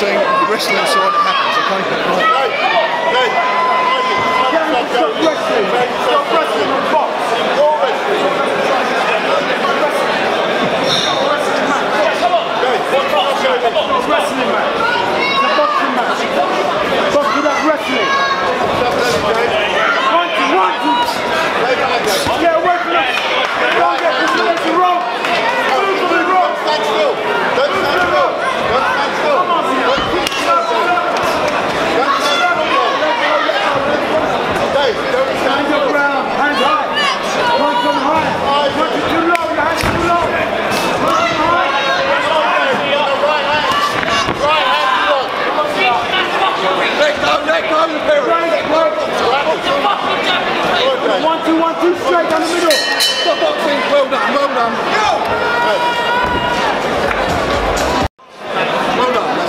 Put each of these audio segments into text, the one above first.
seeing the wrestling side that happens, okay? Stop wrestling. Stop wrestling and box. You're wrestling. Stop wrestling, man. It's a boxing match. Box without wrestling. One, two. Get away from us. Don't get this is wrong. Move to the wrong. Stand still. Don't stand still. Don't stand still. Come on, Dave, don't stand your ground. Hands high. One from high. One too low. Your hands too low. One high. Right hand lock. Let go, the parent. One, two, straight down the middle. Stop boxing. Well done, well done. Go! Well done.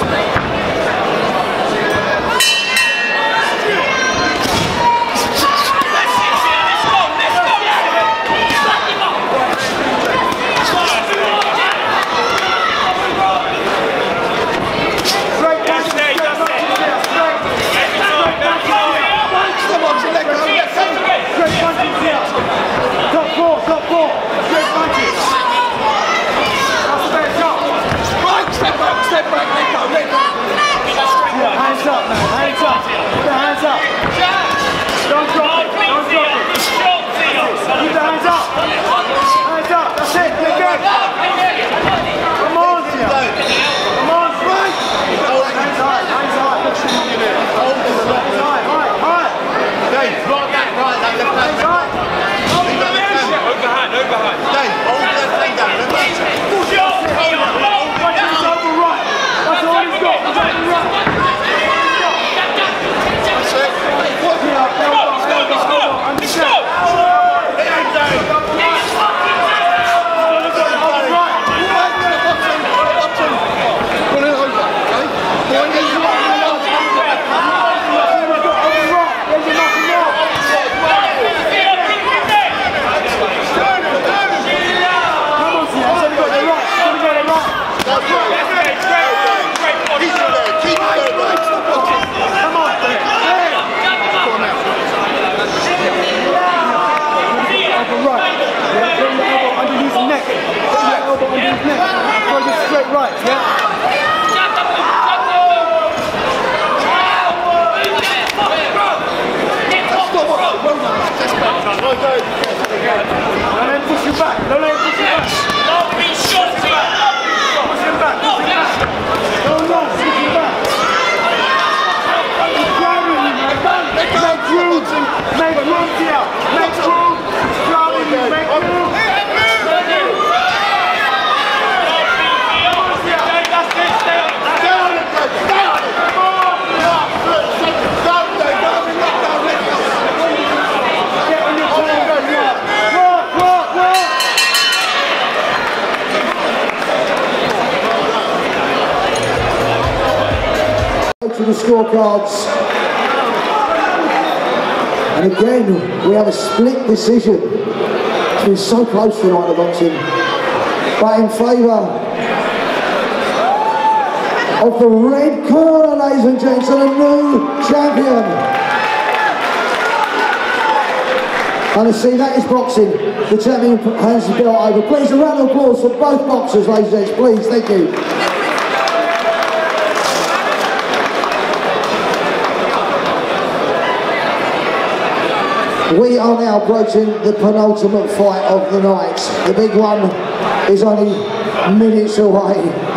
Hands up, man. Hands up. Put the hands up. Don't drop it. Don't drop it. Keep the hands up. Hands up. That's it. Get good. Come on, Tia. Come on, right. Hands high. Hands high. Hands high. High. Dave, block that right. Hands high. Overhand. Overhand. Dave, hold the left leg down. Left leg down. That's over right. That's all he's got. That's over right. Right, yeah? And then push you back. Don't let him push you back. Push him back. Push him back. Don't long. Push him back. He's driving you, man. Make room. Make room, Tia. Make room. He's driving you. Make room. To the scorecards, and again we have a split decision. It's been so close tonight, the boxing, but in favour of the red corner, ladies and gents, and a new champion. And to see that is boxing. The champion hands the belt over. Please, a round of applause for both boxers, ladies and gents, please. Thank you. We are now approaching the penultimate fight of the night. The big one is only minutes away.